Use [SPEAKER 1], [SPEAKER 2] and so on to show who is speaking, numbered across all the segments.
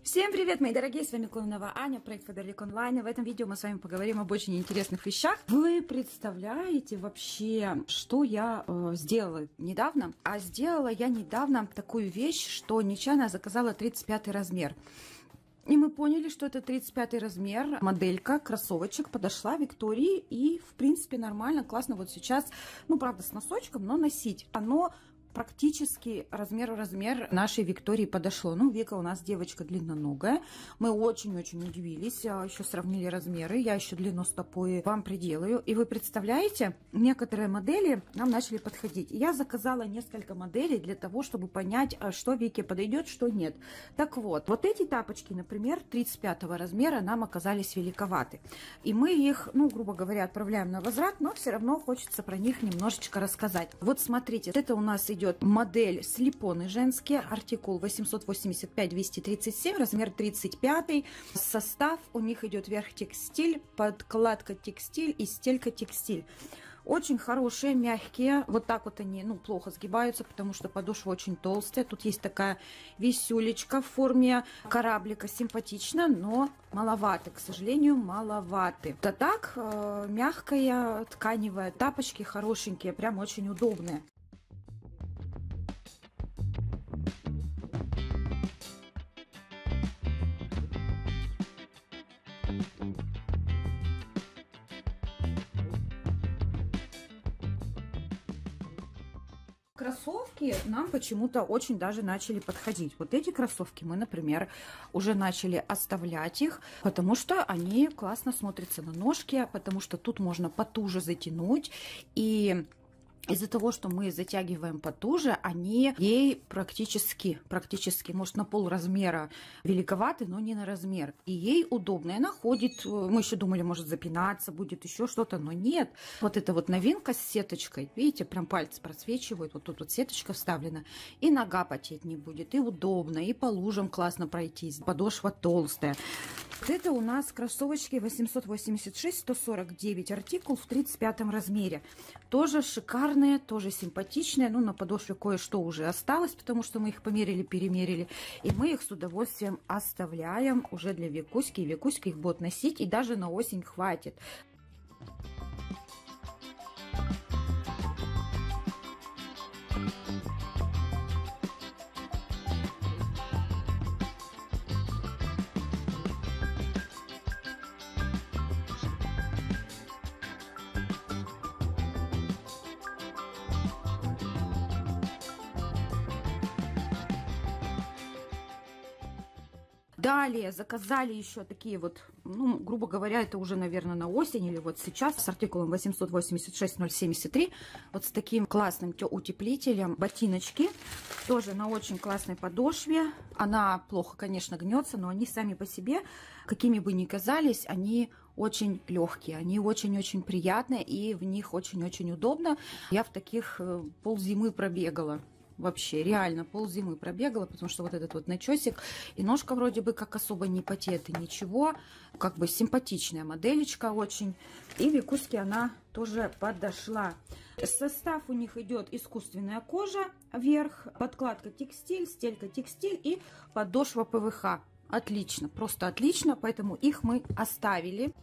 [SPEAKER 1] Всем привет, мои дорогие, с вами Клонова Аня, проект Фаберлик Онлайн. И в этом видео мы с вами поговорим об очень интересных вещах. Вы представляете вообще, что я сделала недавно? А сделала я недавно такую вещь, что нечаянно заказала 35 размер. И мы поняли, что это 35 размер. Моделька кроссовочек подошла Виктории. И, в принципе, нормально, классно вот сейчас. Ну, правда, с носочком, но носить. Оно практически размер в размер нашей Виктории подошло. Ну, Вика у нас девочка длинноногая. Мы очень-очень удивились. Еще сравнили размеры. Я еще длину стопы вам приделаю. И вы представляете, некоторые модели нам начали подходить. Я заказала несколько моделей для того, чтобы понять, что Вике подойдет, что нет. Так вот, вот эти тапочки, например, 35 размера нам оказались великоваты. И мы их, ну, грубо говоря, отправляем на возврат, но все равно хочется про них немножечко рассказать. Вот смотрите, это у нас идет модель слипоны женские, артикул 885-237, размер 35. Состав у них идет верх текстиль, подкладка текстиль и стелька текстиль. Очень хорошие, мягкие. Вот так вот они, ну, плохо сгибаются, потому что подошва очень толстая. Тут есть такая висюлечка в форме кораблика. Симпатично, но маловато. К сожалению, маловаты. Да так, мягкая, тканевая. Тапочки хорошенькие, прям очень удобные. Кроссовки нам почему-то очень даже начали подходить. Вот эти кроссовки мы, например, уже начали оставлять их, потому что они классно смотрятся на ножке, потому что тут можно потуже затянуть. И из-за того, что мы затягиваем потуже, они ей практически, может, на пол размера великоваты, но не на размер. И ей удобно. И она ходит, мы еще думали, может запинаться, будет еще что-то, но нет. Вот эта вот новинка с сеточкой, видите, прям пальцы просвечивают, вот тут вот сеточка вставлена, и нога потеть не будет, и удобно, и по лужам классно пройтись, подошва толстая. Это у нас кроссовочки 886-149, артикул в 35 размере. Тоже шикарные, тоже симпатичные. Ну, на подошве кое-что уже осталось, потому что мы их померили, перемерили. И мы их с удовольствием оставляем уже для Викуськи. И Викуська их будет носить, и даже на осень хватит. Далее заказали еще такие вот, ну, грубо говоря, это уже, наверное, на осень или вот сейчас с артикулом 886-073, вот с таким классным утеплителем ботиночки, тоже на очень классной подошве. Она плохо, конечно, гнется, но они сами по себе, какими бы ни казались, они очень легкие, они очень-очень приятные и в них очень-очень удобно. Я в таких ползимы пробегала. Вообще, реально, ползимы пробегала, потому что вот этот вот начесик, и ножка вроде бы как особо не потеет, и ничего. Как бы симпатичная моделечка очень. И Викуське она тоже подошла. Состав у них идет искусственная кожа вверх, подкладка текстиль, стелька текстиль и подошва ПВХ. Отлично, просто отлично, поэтому их мы оставили.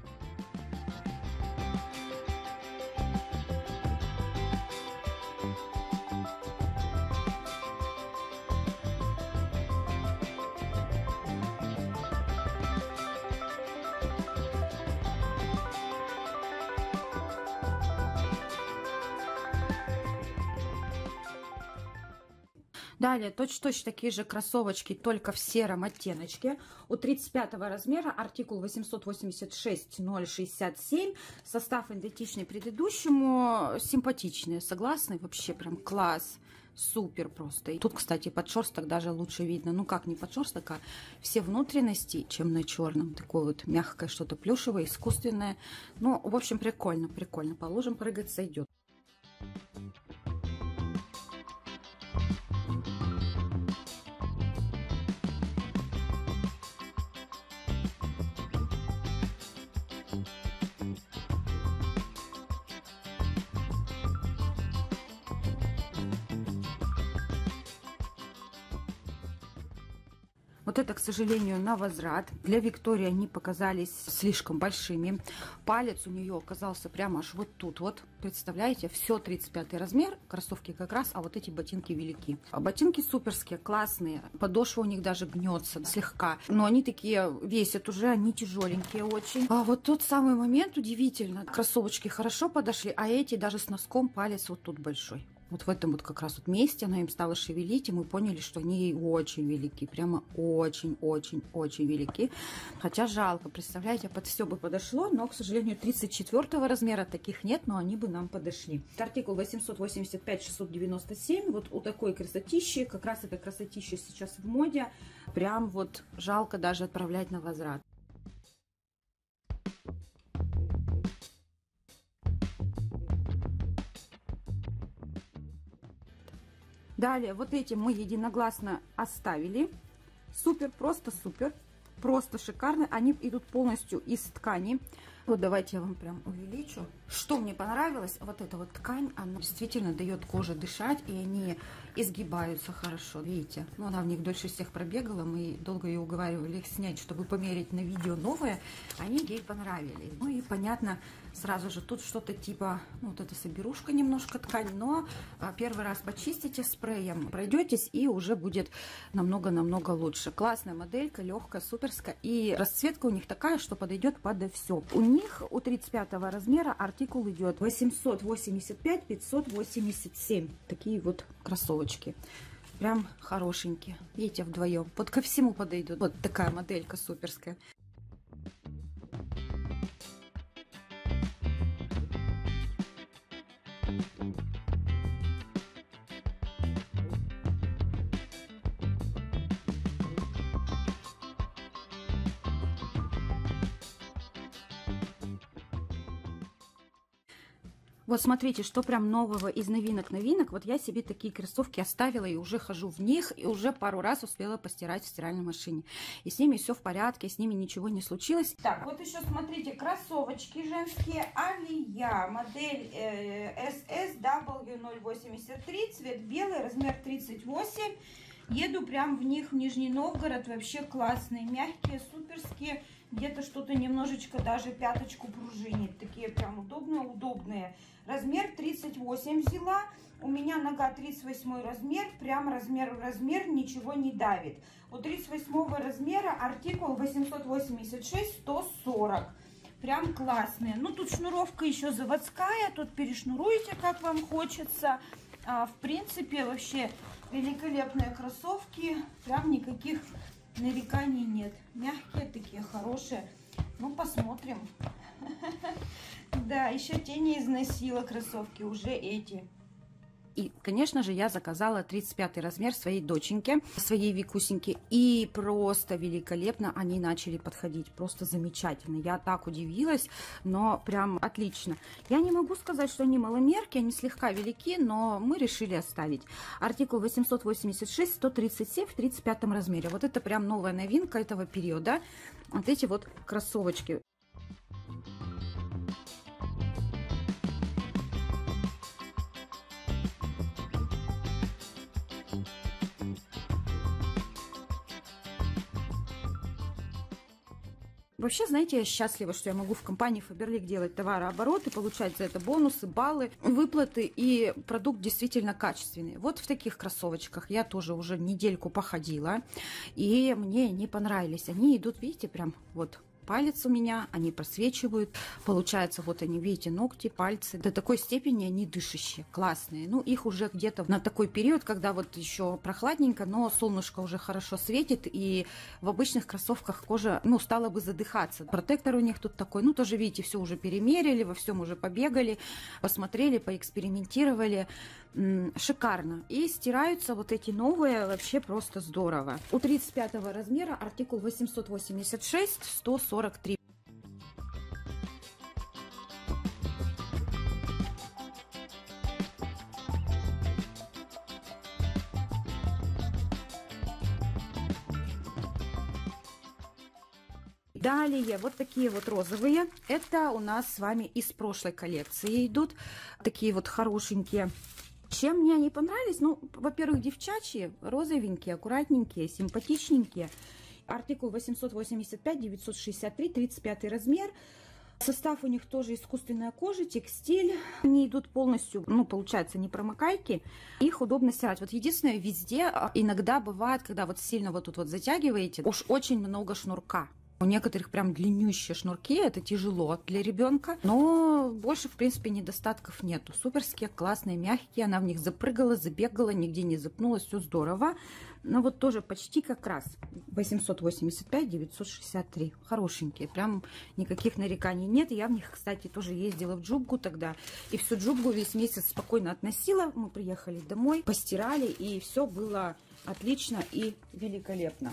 [SPEAKER 1] Далее точно такие же кроссовочки, только в сером оттеночке. У 35 размера, артикул 886-067. Состав идентичный предыдущему. Симпатичные, согласны? Вообще прям класс. Супер просто. И тут, кстати, подшерсток даже лучше видно. Ну как, не подшерсток, а все внутренности, чем на черном. Такое вот мягкое что-то плюшевое, искусственное. Ну, в общем, прикольно, прикольно. По лужам прыгать сойдет. Вот это, к сожалению, на возврат. Для Виктории они показались слишком большими. Палец у нее оказался прямо аж вот тут вот. Представляете, все 35 размер. Кроссовки как раз, а вот эти ботинки велики. А ботинки суперские, классные. Подошва у них даже гнется слегка. Но они такие весят уже, они тяжеленькие очень. А вот тот самый момент удивительно. Кроссовочки хорошо подошли, а эти даже с носком палец вот тут большой. Вот в этом вот как раз вот месте она им стала шевелить, и мы поняли, что они ей очень велики, прямо очень-очень-очень велики. Хотя жалко, представляете, под все бы подошло, но, к сожалению, 34 размера таких нет, но они бы нам подошли. Артикул 885-697, вот у такой красотищи, как раз эта красотища сейчас в моде, прям вот жалко даже отправлять на возврат. Далее, вот эти мы единогласно оставили. Супер, просто шикарно. Они идут полностью из ткани. Вот давайте я вам прям увеличу. Что мне понравилось, вот эта вот ткань, она действительно дает коже дышать, и они изгибаются хорошо, видите. Ну, она в них дольше всех пробегала, мы долго ее уговаривали их снять, чтобы померить на видео новое. Они ей понравились. Ну и понятно, сразу же тут что-то типа, ну, вот эта соберушка немножко ткань, но первый раз почистите спреем, пройдетесь, и уже будет намного-намного лучше. Классная моделька, легкая, суперская, и расцветка у них такая, что подойдет под все. У них у 35 размера артикул идет 885-587. Такие вот кроссовочки. Прям хорошенькие. Видите, вдвоем. Вот ко всему подойдут. Вот такая моделька суперская. Вот смотрите, что прям нового из новинок. Вот я себе такие кроссовки оставила и уже хожу в них, и уже пару раз успела постирать в стиральной машине. И с ними все в порядке, с ними ничего не случилось. Так, вот еще смотрите, кроссовочки женские. Алия, модель SSW083, цвет белый, размер 38. Еду прям в них в Нижний Новгород, вообще классные, мягкие, суперские. Где-то что-то немножечко даже пяточку пружинит. Такие прям удобные. Размер 38 взяла. У меня нога 38 размер. Прям размер в размер, ничего не давит. У 38 размера артикул 886-140. Прям классные. Ну, тут шнуровка еще заводская. Тут перешнуруете, как вам хочется. В принципе, вообще великолепные кроссовки. Прям никаких нареканий нет. Мягкие такие, хорошие. Ну, посмотрим. Да, еще те не износила кроссовки, уже эти. И, конечно же, я заказала 35 размер своей доченьке, своей Викусеньке. И просто великолепно они начали подходить. Просто замечательно. Я так удивилась, но прям отлично. Я не могу сказать, что они маломерки, они слегка велики, но мы решили оставить. Артикул 886-137 в 35 размере. Вот это прям новая новинка этого периода. Вот эти вот кроссовочки. Вообще, знаете, я счастлива, что я могу в компании Faberlic делать товарооборот и получать за это бонусы, баллы, выплаты, и продукт действительно качественный. Вот в таких кроссовочках я тоже уже недельку походила, и мне не понравились. Они идут, видите, прям вот палец у меня, они просвечивают. Получается, вот они, видите, ногти, пальцы. До такой степени они дышащие, классные. Ну, их уже где-то на такой период, когда вот еще прохладненько, но солнышко уже хорошо светит, и в обычных кроссовках кожа, ну, стала бы задыхаться. Протектор у них тут такой, ну, тоже, видите, все уже перемерили, во всем уже побегали, посмотрели, поэкспериментировали. Шикарно. И стираются вот эти новые вообще просто здорово. У 35 размера артикул 886-143. Далее вот такие вот розовые. Это у нас с вами из прошлой коллекции идут. Такие вот хорошенькие. Чем мне они понравились? Ну, во-первых, девчачьи, розовенькие, аккуратненькие, симпатичненькие. Артикул 885-963, 35 размер. Состав у них тоже искусственная кожа, текстиль. Они идут полностью, ну, получается, не промокайки. Их удобно стирать. Вот единственное, везде иногда бывает, когда вот сильно вот тут вот затягиваете, уж очень много шнурка. У некоторых прям длиннющие шнурки, это тяжело для ребенка, но больше, в принципе, недостатков нету. Суперские, классные, мягкие, она в них запрыгала, забегала, нигде не запнулась, все здорово. Но вот тоже почти как раз 885-963, хорошенькие, прям никаких нареканий нет. Я в них, кстати, тоже ездила в Джубгу тогда, и всю Джубгу весь месяц спокойно относила. Мы приехали домой, постирали, и все было отлично и великолепно.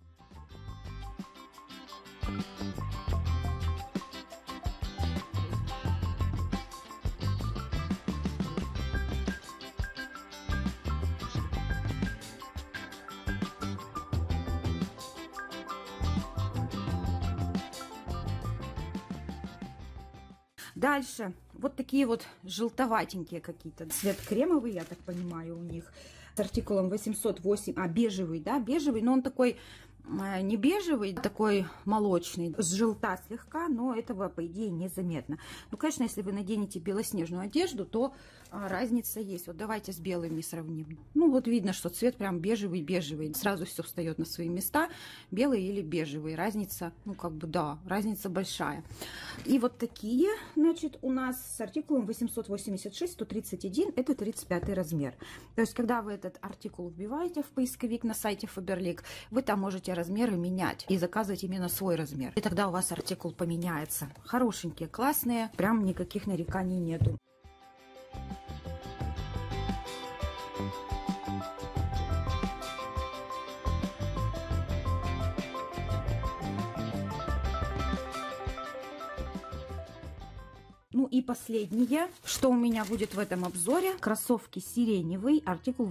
[SPEAKER 1] Дальше вот такие вот желтоватенькие какие-то. Цвет кремовый, я так понимаю, у них. С артикулом 808, бежевый, да, бежевый, но он такой не бежевый, такой молочный, с желта слегка, но этого, по идее, незаметно. Ну, конечно, если вы наденете белоснежную одежду, то разница есть. Вот давайте с белыми сравним. Ну, вот видно, что цвет прям бежевый-бежевый. Сразу все встает на свои места. Белый или бежевый. Разница, ну, как бы, да, разница большая. И вот такие, значит, у нас с артикулом 886-131, это 35 размер. То есть, когда вы этот артикул вбиваете в поисковик на сайте Faberlic, вы там можете размеры менять и заказывать именно свой размер. И тогда у вас артикул поменяется. Хорошенькие, классные, прям никаких нареканий нету. Ну и последнее, что у меня будет в этом обзоре. Кроссовки сиреневый, артикул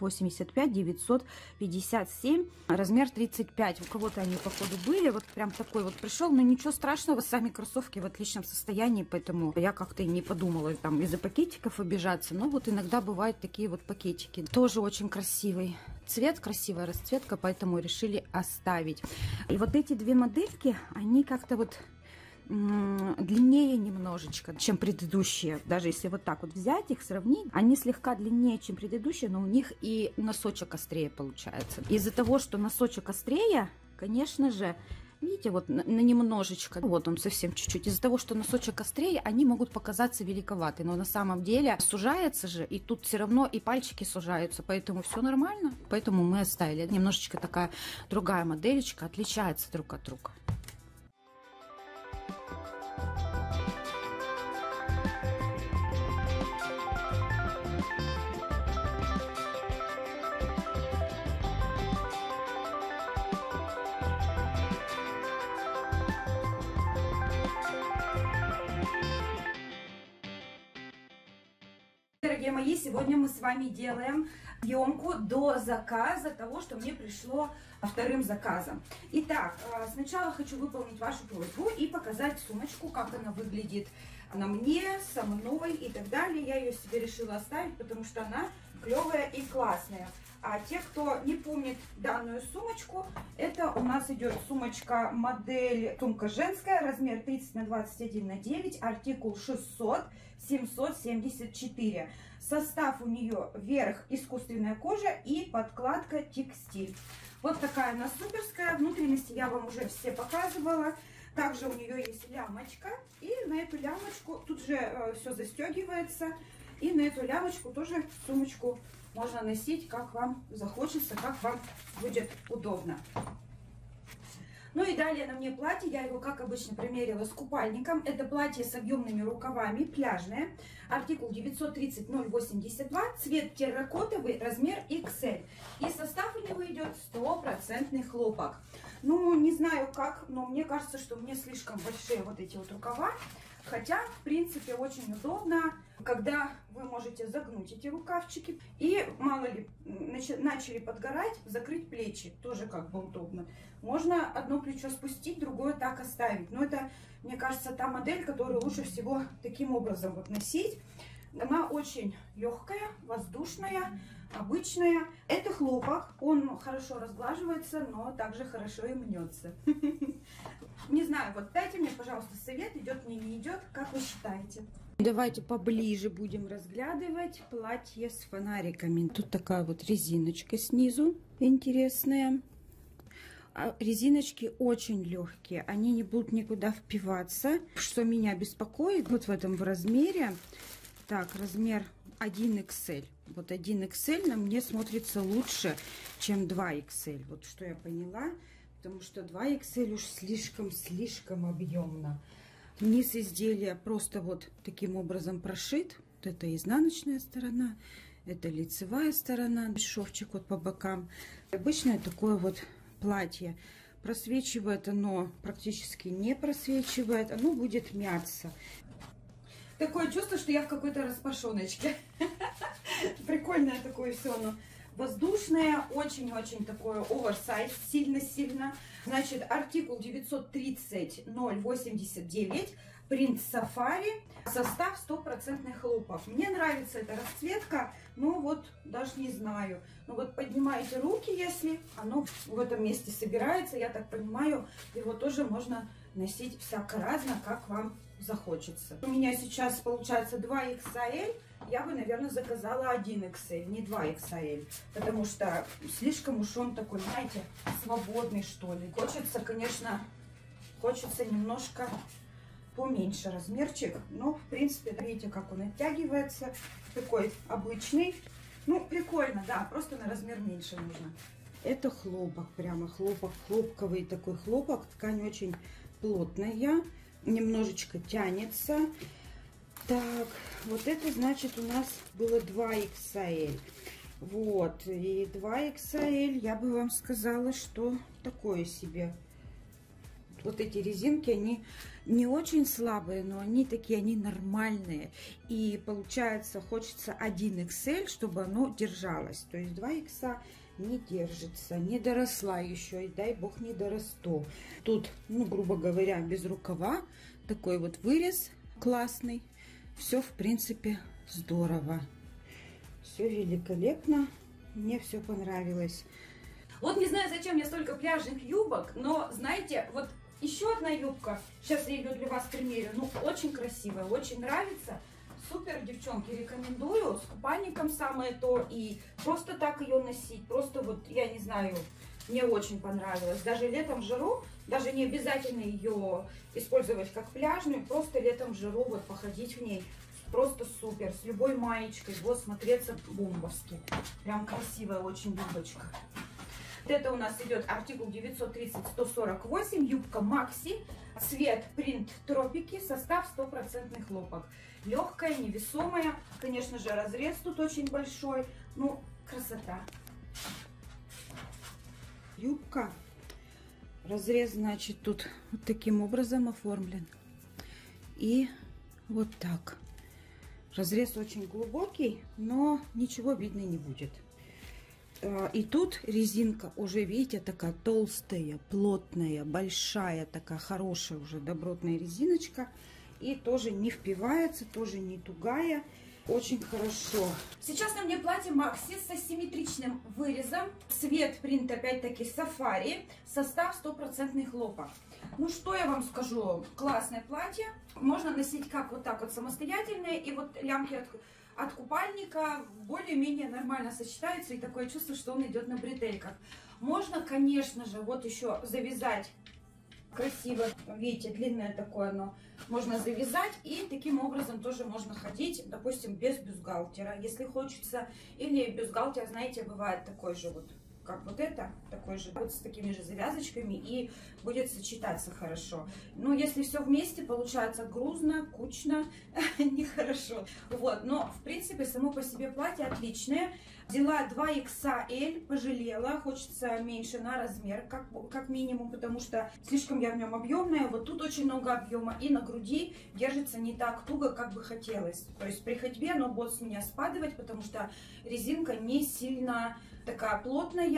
[SPEAKER 1] 885-957, размер 35. У кого-то они, походу, были. Вот прям такой вот пришел. Но ничего страшного, сами кроссовки в отличном состоянии, поэтому я как-то и не подумала там из-за пакетиков обижаться. Но вот иногда бывают такие вот пакетики. Тоже очень красивый цвет, красивая расцветка, поэтому решили оставить. И вот эти две модельки, они как-то вот длиннее немножечко, чем предыдущие. Даже если вот так вот взять их, сравнить, они слегка длиннее, чем предыдущие, но у них и носочек острее получается. Из-за того, что носочек острее, конечно же, видите, вот на немножечко, вот он совсем чуть-чуть. Из-за того, что носочек острее, они могут показаться великоваты, но на самом деле сужается же, и тут все равно и пальчики сужаются, поэтому все нормально. Поэтому мы оставили. Немножечко такая другая модельчика, отличается друг от друга. Дорогие мои, сегодня мы с вами делаем съемку до заказа того, что мне пришло вторым заказом. Итак, сначала хочу выполнить вашу просьбу и показать сумочку, как она выглядит на мне, со мной и так далее. Я ее себе решила оставить, потому что она клевая и классная. А те, кто не помнит данную сумочку, это у нас идет сумочка модель сумка женская, размер 30 на 21 на 9, артикул 600-774. Состав у нее верх искусственная кожа и подкладка текстиль. Вот такая она суперская. Внутренности я вам уже все показывала. Также у нее есть лямочка. И на эту лямочку тут же все застегивается. И на эту лямочку тоже сумочку можно носить, как вам захочется, как вам будет удобно. Ну и далее на мне платье, я его, как обычно, примерила с купальником. Это платье с объемными рукавами, пляжное, артикул 930-082, цвет терракотовый, размер XL. И состав у него идет 100% хлопок. Ну, не знаю как, но мне кажется, что мне слишком большие вот эти вот рукава. Хотя, в принципе, очень удобно, когда вы можете загнуть эти рукавчики. И, мало ли, начали подгорать, закрыть плечи. Тоже как бы удобно. Можно одно плечо спустить, другое так оставить. Но это, мне кажется, та модель, которую лучше всего таким образом вот носить. Она очень легкая, воздушная, обычная. Это хлопок, он хорошо разглаживается, но также хорошо и мнется. Не знаю, вот дайте мне, пожалуйста, совет, идет мне, не идет, как вы считаете? Давайте поближе будем разглядывать платье с фонариками. Тут такая вот резиночка снизу интересная. Резиночки очень легкие, они не будут никуда впиваться. Что меня беспокоит, вот в этом размере, так, размер 1XL. Вот 1XL на мне смотрится лучше, чем 2XL. Вот что я поняла, потому что 2XL уж слишком объемно. Низ изделия просто вот таким образом прошит. Вот это изнаночная сторона, это лицевая сторона, шовчик вот по бокам. Обычное такое вот платье. Просвечивает оно, практически не просвечивает, оно будет мяться. Такое чувство, что я в какой-то распашоночке. Прикольное такое все оно. Воздушное, очень-очень такое оверсайз, сильно-сильно. Значит, артикул 930-089, принт сафари, состав 100% хлопок. Мне нравится эта расцветка, но вот даже не знаю. Но вот поднимаете руки, если оно в этом месте собирается, я так понимаю, его тоже можно носить всяко разно, как вам захочется. У меня сейчас получается 2XL. Я бы, наверное, заказала 1XL, не 2XL, потому что слишком уж он такой, знаете, свободный, что ли. Хочется, конечно, немножко поменьше размерчик, но, в принципе, видите, как он оттягивается, такой обычный. Ну, прикольно, да, просто на размер меньше нужно. Это хлопок, прямо хлопок, хлопковый такой хлопок, ткань очень плотная, немножечко тянется. Так, вот это значит у нас было 2XL. Вот, и 2XL, я бы вам сказала, что такое себе. Вот эти резинки, они не очень слабые, но они такие, они нормальные. И получается, хочется 1XL, чтобы оно держалось. То есть 2X не держится, не доросла еще, и дай бог не дорасту. Тут, ну, грубо говоря, без рукава, такой вот вырез классный. Все, в принципе, здорово. Все великолепно. Мне все понравилось. Вот не знаю, зачем мне столько пляжных юбок, но, знаете, вот еще одна юбка, сейчас я ее для вас примерю, ну, очень красивая, очень нравится. Супер, девчонки, рекомендую. С купальником самое то, и просто так ее носить. Просто вот, я не знаю, мне очень понравилось. Даже летом в жару, даже не обязательно ее использовать как пляжную, просто летом в жару вот походить в ней. Просто супер. С любой маечкой. Вот смотреться бомбовски. Прям красивая очень юбочка. Вот это у нас идет артикул 930-148. Юбка Макси. Цвет принт тропики. Состав 100% хлопок. Легкая, невесомая. Конечно же, разрез тут очень большой. Ну, красота. Юбка. Разрез, значит, тут вот таким образом оформлен. И вот так. Разрез очень глубокий, но ничего видно не будет. И тут резинка уже, видите, такая толстая, плотная, большая, такая хорошая уже добротная резиночка. И тоже не впивается, тоже не тугая. Очень хорошо. Сейчас на мне платье Макси с асимметричным вырезом. Цвет принт опять-таки сафари. Состав 100% хлопок. Ну что я вам скажу. Классное платье. Можно носить как вот так вот самостоятельно. И вот лямки от купальника более-менее нормально сочетаются. И такое чувство, что он идет на бретельках. Можно, конечно же, вот еще завязать. Красиво, видите, длинное такое оно. Можно завязать, и таким образом тоже можно ходить, допустим, без бюстгальтера, если хочется. Или бюстгальтер, знаете, бывает такой же вот, как вот это, такой же, вот с такими же завязочками, и будет сочетаться хорошо. Но если все вместе, получается грузно, кучно, нехорошо. Вот, но в принципе само по себе платье отличное. Взяла 2XL, пожалела, хочется меньше на размер, как минимум, потому что слишком я в нем объемная. Вот тут очень много объема, и на груди держится не так туго, как бы хотелось. То есть при ходьбе оно будет с меня спадывать, потому что резинка не сильно такая плотная,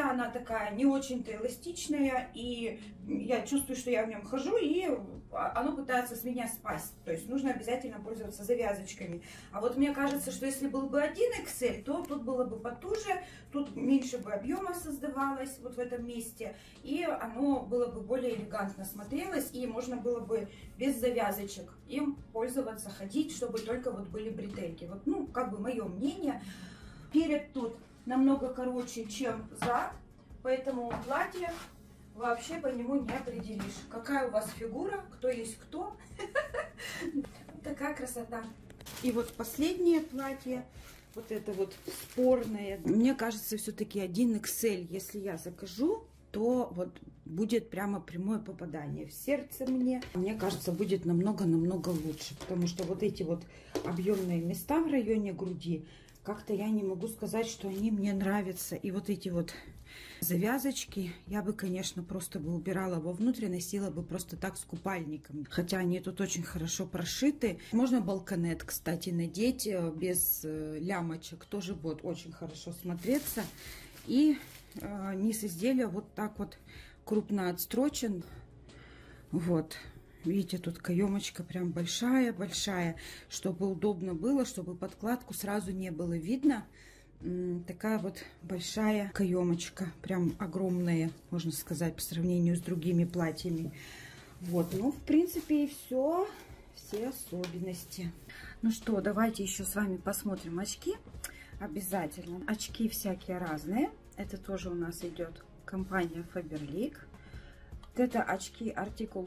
[SPEAKER 1] меня она такая не очень-то эластичная, и я чувствую, что я в нем хожу, и оно пытается с меня спасть. То есть нужно обязательно пользоваться завязочками. А вот мне кажется, что если был бы 1XL, то тут было бы потуже, тут меньше бы объема создавалось вот в этом месте, и оно было бы более элегантно смотрелось, и можно было бы без завязочек им пользоваться, ходить, чтобы только вот были бретельки. Вот, ну, как бы мое мнение. Перед тут намного короче, чем зад, поэтому платье вообще по нему не определишь. Какая у вас фигура, кто есть кто. Такая красота. И вот последнее платье, вот это вот спорное. Мне кажется, все-таки 1XL, если я закажу, то вот будет прямо прямое попадание в сердце мне. Мне кажется, будет намного-намного лучше, потому что вот эти вот объемные места в районе груди, как-то я не могу сказать, что они мне нравятся. И вот эти вот завязочки я бы, конечно, просто бы убирала вовнутрь, носила бы просто так с купальником. Хотя они тут очень хорошо прошиты. Можно балконет, кстати, надеть без лямочек. Тоже будет очень хорошо смотреться. И низ изделия вот так вот крупно отстрочен. Вот. Видите, тут каемочка прям большая-большая, чтобы удобно было, чтобы подкладку сразу не было видно. Такая вот большая каемочка, прям огромная, можно сказать, по сравнению с другими платьями. Вот, ну, в принципе, и все особенности. Ну что, давайте еще с вами посмотрим очки. Обязательно. Очки всякие разные. Это тоже у нас идет компания Faberlic. Это очки артикул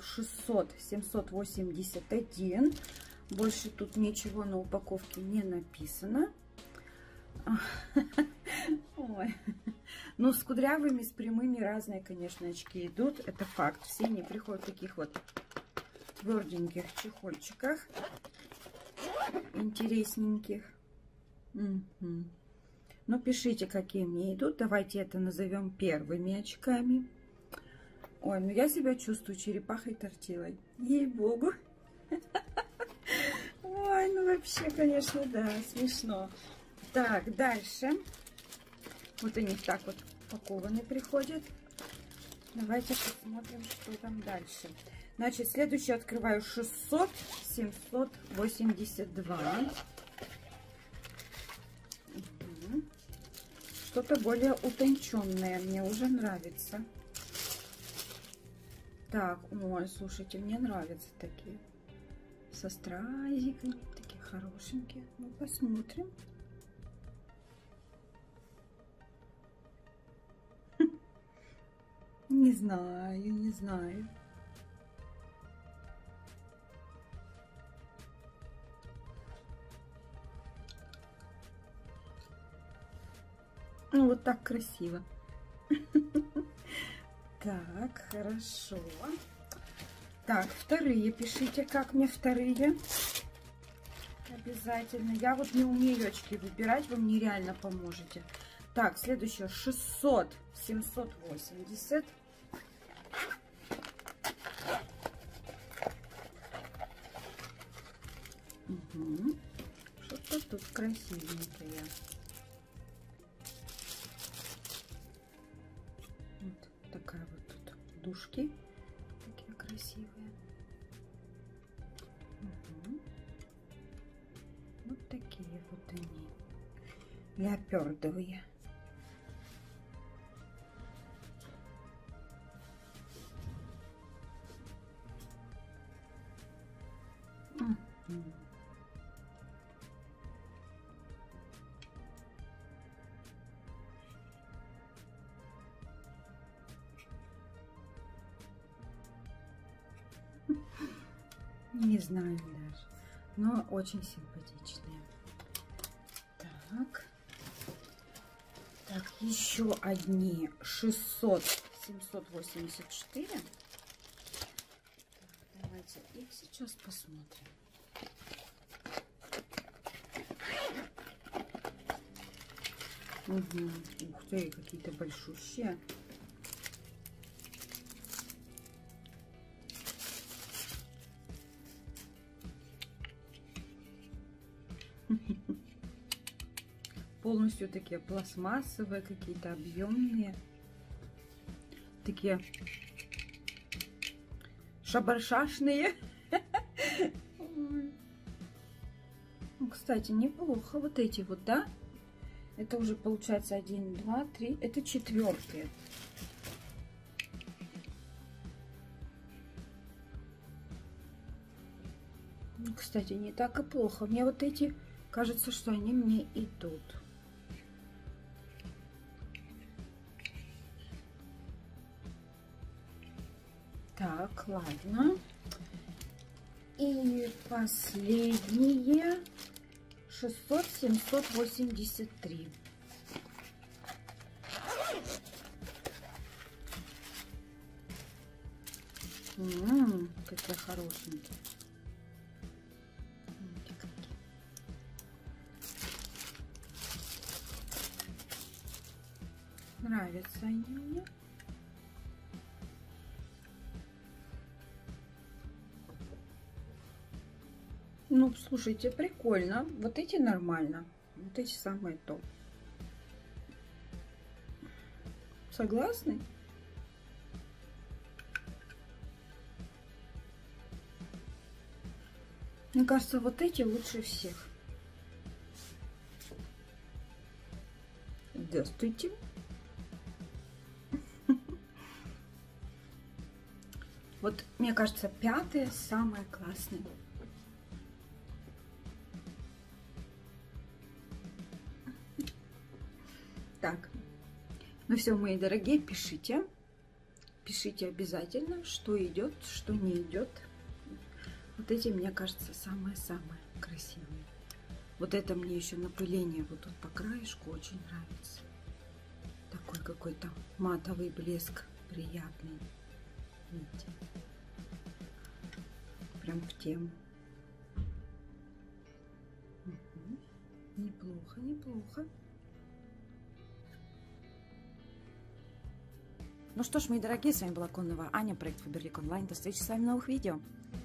[SPEAKER 1] 600-781. Больше тут ничего на упаковке не написано. Ой. Ну, с кудрявыми, с прямыми разные, конечно, очки идут. Это факт. Все они приходят в таких вот тверденьких чехольчиках. Интересненьких. Ну, пишите, какие мне идут. Давайте это назовем первыми очками. Ой, ну я себя чувствую черепахой-тортилой. Ей-богу. Ой, ну вообще, конечно, да, смешно. Так, дальше. Вот они так вот упакованы приходят. Давайте посмотрим, что там дальше. Значит, следующий открываю 600-782. Что-то более утонченное мне уже нравится. Так, ой, слушайте, мне нравятся такие. Со стразиками, такие хорошенькие. Ну, посмотрим. Не знаю, не знаю. Ну, вот так красиво. Так, хорошо. Так, вторые пишите, как мне вторые. Обязательно. Я вот не умею очки выбирать, вы мне реально поможете. Так, следующее 600-780. Угу. Что-то тут красивенькое. Вот такая вот тут дужки. Такие красивые. Угу. Вот такие вот они. Леопардовые. Не знаю даже, но очень симпатичные. Так, так, еще одни 600-784. Давайте их сейчас посмотрим. Угу. Ух ты, какие-то большущие. Полностью такие пластмассовые, какие-то объемные. такие шабаршашные. Ну, кстати, неплохо вот эти вот, да? Это уже получается 1, 2, 3. Это 4-е. Кстати, не так и плохо. Мне вот эти, кажется, что они мне идут. Так, ладно. И последние 600, 783. Какие хорошенькие. Нравятся они мне. Ну, слушайте, прикольно. Вот эти нормально. Вот эти самые топ. Согласны? Мне кажется, вот эти лучше всех. Здравствуйте. Вот, мне кажется, 5-е самое классное. Так, ну все, мои дорогие, пишите. Пишите обязательно, что идет, что не идет. Вот эти, мне кажется, самые-самые красивые. Вот это мне еще напыление вот тут по краешку очень нравится. Такой какой-то матовый блеск приятный. Видите? Прям в тему. Угу. Неплохо, неплохо. Ну что ж, мои дорогие, с вами была Кононова Аня, проект Фаберлик Онлайн. До встречи с вами в новых видео.